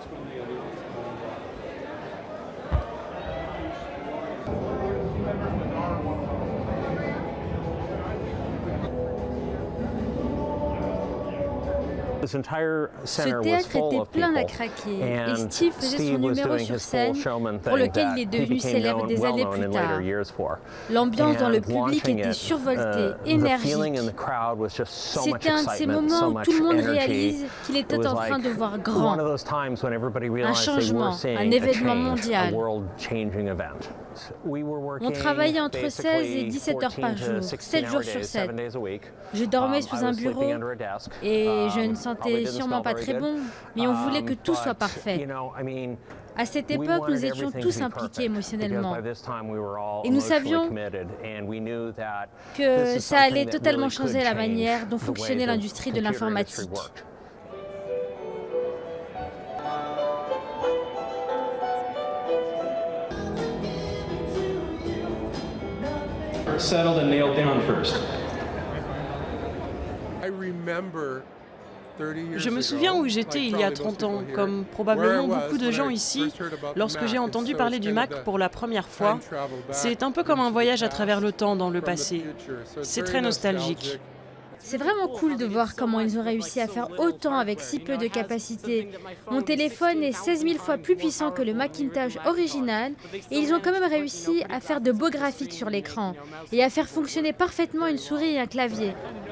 Ce théâtre était plein à craquer et Steve faisait son numéro sur scène pour lequel il est devenu célèbre des années plus tard. L'ambiance dans le public était survoltée, énergique. C'était un de ces moments où tout le monde réalise qu'il était en train de voir grand, un changement, un événement mondial. On travaillait entre 16 et 17 heures par jour, 7 jours sur 7. Je dormais sous un bureau et je ne sentais sûrement pas très bon, mais on voulait que tout soit parfait. À cette époque, nous étions tous impliqués émotionnellement et nous savions que ça allait totalement changer la manière dont fonctionnait l'industrie de l'informatique. Settled and nailed down first. Je me souviens où j'étais il y a 30 ans, comme probablement beaucoup de gens ici, lorsque j'ai entendu parler du Mac pour la première fois. C'est un peu comme un voyage à travers le temps dans le passé. C'est très nostalgique. C'est vraiment cool de voir comment ils ont réussi à faire autant avec si peu de capacité. Mon téléphone est 16 000 fois plus puissant que le Macintosh original et ils ont quand même réussi à faire de beaux graphiques sur l'écran et à faire fonctionner parfaitement une souris et un clavier.